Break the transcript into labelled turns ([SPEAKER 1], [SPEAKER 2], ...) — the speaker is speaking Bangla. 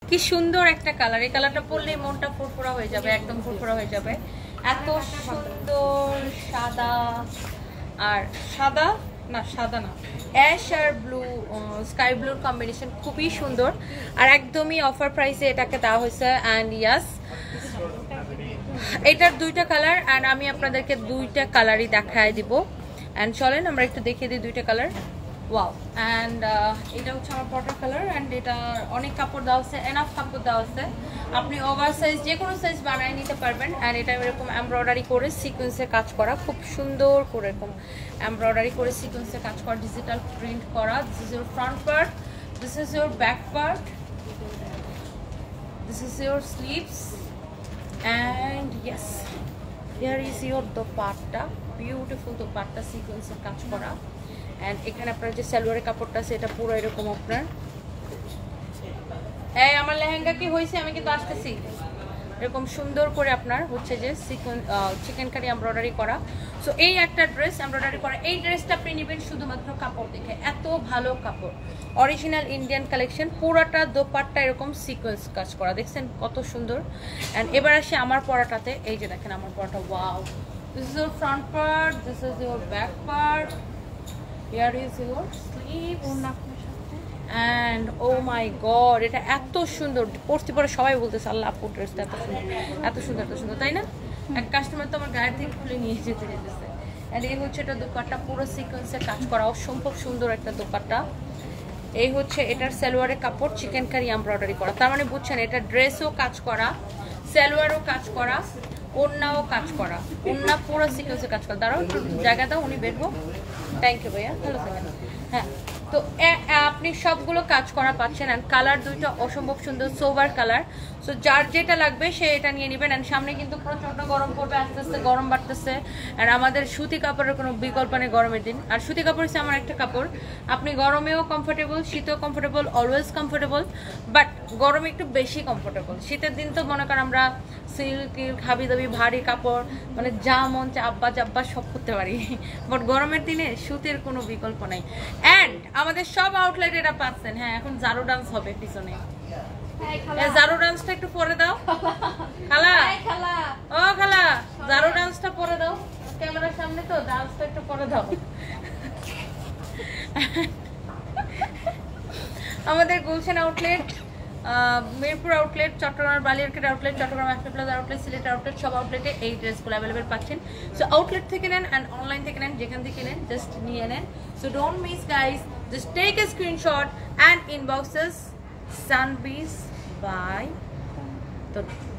[SPEAKER 1] কি সুন্দর একটা কালার, এই কালারটা পরলে মনটা ফুরফুরা হয়ে যাবে, একদম ফুরফুরা হয়ে যাবে। এত সুন্দর সাদা, আর সাদা না, সাদা না, অ্যাশ আর ব্লু, স্কাই ব্লুর কম্বিনেশন খুবই সুন্দর, আর একদমই অফার প্রাইসে এটাকে দেওয়া হয়েছে। অ্যান্ড ইয়াস, এটার দুইটা কালার, অ্যান্ড আমি আপনাদেরকে দুইটা কালারই দেখায় দিব। অ্যান্ড চলেন আমরা একটু দেখিয়ে দিই দুইটা কালার। ওয়াও, অ্যান্ড এটা হচ্ছে আমার পটার কালার, অ্যান্ড এটা অনেক কাপড় দেওয়া আছে, এনাফ কাপড় দেওয়া আছে, আপনি ওভার সাইজ যে কোনো সাইজ বানিয়ে নিতে পারবেন। অ্যান্ড এটা এরকম এমব্রয়ডারি করে সিকোয়েন্সের কাজ করা, খুব সুন্দর করে এরকম এমব্রয়ডারি করে সিকোয়েন্সের কাজ করা, ডিজিটাল প্রিন্ট করা। This is your front part, this is your back part, this is your sleeves, and yes here is your dupatta, beautiful dupatta সিকোয়েন্সের কাজ করা। অ্যান্ড এখানে আপনার যে সালোয়ারের কাপড়টা আছে এটা পুরো এরকম আপনার, এই আমার লেহেঙ্গা কি হয়েছে, আমি কিন্তু আসতেছি, এরকম সুন্দর করে আপনার হচ্ছে যে চিকেন কারি এমব্রয়ডারি করা। সো এই একটা ড্রেস এমব্রয়ডারি করা, এই ড্রেসটা আপনি নেবেন শুধুমাত্র কাপড় দেখে, এত ভালো কাপড়, অরিজিনাল ইন্ডিয়ান কালেকশন, পুরাটা দোপাট্টা এরকম সিকোয়েন্স কাজ করা, দেখছেন কত সুন্দর। অ্যান্ড এবার আসি আমার পরাটাতে, এই যে দেখেন আমার পরাটা, wow, this is your front part, this is your back part, here is your sleeve, and oh my god, এটা এত সুন্দর, পরতে পরে সবাই বলতেছে আল্লাহ আপু ড্রেসটা এত সুন্দর, এত সুন্দর, এত সুন্দর, তাই না? এক কাস্টমার তো আমার গায়ের থেকে খুলে নিয়ে যেতে যেতেছে। অ্যান্ড এই হচ্ছে এটা দোপাট্টা, পুরো সিকোয়েন্সে কাজ করা, অসম্ভব সুন্দর একটা দোপাট্টা। এই হচ্ছে এটার সালোয়ারের কাপড়, চিকেন কারি এমব্রয়ডারি করা, তার মানে বুঝছেন এটা ড্রেসও কাজ করা, সালোয়ারও কাজ করা, ওড়নাও কাজ করা, ওড়না পুরো সিকোয়েন্সে কাজ করা। দাঁড়াও একটু জায়গা দাও, উনি বেরবো। থ্যাংক ইউ ভাইয়া, ভালো থাকেন। হ্যাঁ, তো আপনি সবগুলো কাজ করা পাচ্ছেন। অ্যান্ড কালার দুইটা অসম্ভব সুন্দর, সোভার কালার। সো যার যেটা লাগবে সে এটা নিয়ে নেবেন। অ্যান্ড সামনে কিন্তু প্রচণ্ড গরম পড়বে, আস্তে আস্তে গরম বাড়তেছে। আর আমাদের সুতি কাপড়ের কোনো বিকল্প নেই গরমের দিন। আর সুতি কাপড় হচ্ছে আমার একটা কাপড়, আপনি গরমেও কমফোর্টেবল, শীতেও কমফোর্টেবল, অলওয়েজ কমফোর্টেবল, বাট গরমে একটু বেশি কমফোর্টেবল। শীতের দিন তো মনে করেন আমরা সিল্ক হাবি দাবি ভারী কাপড়, মানে যা মন চা আব্বা জাব্বা সব করতে পারি, বাট গরমের দিনে সুতির কোনো বিকল্প নাই। অ্যান্ড আমাদের সব আউটলেট এটা পাচ্ছেন। হ্যাঁ, এখন জারু ডান্স হবে পিছনে, জারু ডান্সটা একটু পরে দাও খালা, ও খালা জারু ডান্সটা পরে দাও, ক্যামেরার সামনে তো ডান্সটা একটু পরে দাও। আমাদের গুলশান আউটলেট, মিরপুর আউটলেট, চট্টগ্রাম বালিয়ারকেট outlet, Chittagong Africa plaza outlet, Sylhet outlet, সব আউটলেটে এই ড্রেসগুলো অ্যাভেলেবেল পাচ্ছেন। সো আউটলেট থেকে নেন অ্যান্ড অনলাইন থেকে নেন, যেখান থেকে নেন জাস্ট নিয়ে নেন। So don't miss guys, just take a screenshot and inbox us Sanvee by